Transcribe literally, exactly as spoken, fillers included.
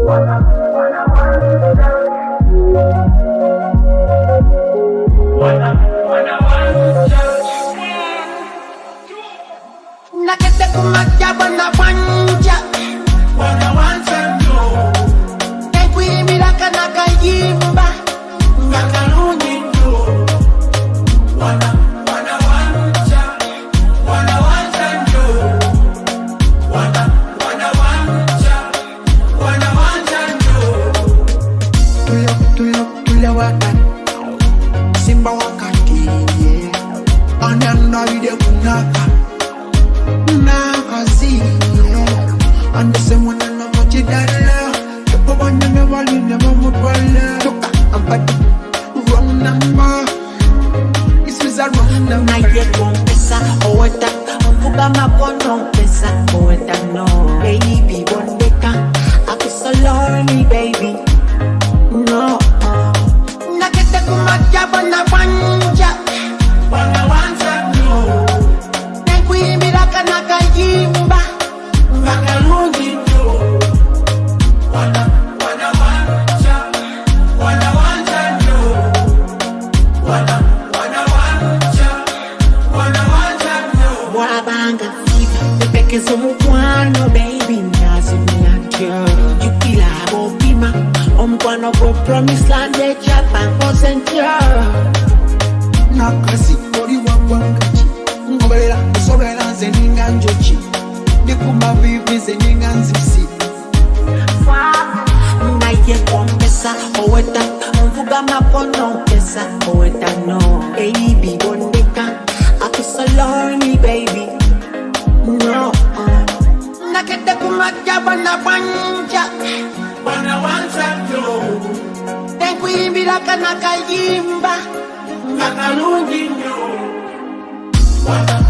Nakete kumaja bana wanja wana wanja no Tenkuimira kana kayimba Ngakalungi no Wana wana wanja Wana wanja no Wana wana wanja Wana wanja no Tulo tulo tulo wakan Simba wakati yeah Ananda ide kunaka and the same one and I'm watching that love. The one you never leave, never would well. Look, I'm bad. Wrong number. This is a wrong number. I get one pesa, oh what that. Fuga mapono pesa, oh what that no. Baby, one deka. I feel so lonely, baby. No. Nakete kumaja bana wanja. Bana wanja no. Tenkuimira kana kayimba. Ngakalungi no Wana, wana wanja Wana wanja no Wana, wana wanja Wana wanja no Wabanga fiba Bepeke zomukwano baby Nazi miyankyo Jukila bopima Omkwano go promise land de Japan Osentyo Nakasi kori wabwangachi Ngobelela usobela zeninga njochi Nikuma vivi zeninga nzisi Naye kompesa oweta Mvuga mapono pesa oweta no Baby bondeka I feel so lonely baby No Nakete kumaja bana wanja Bana wanja no Tenkuimbira kana kayimba Ngakalungi no Wana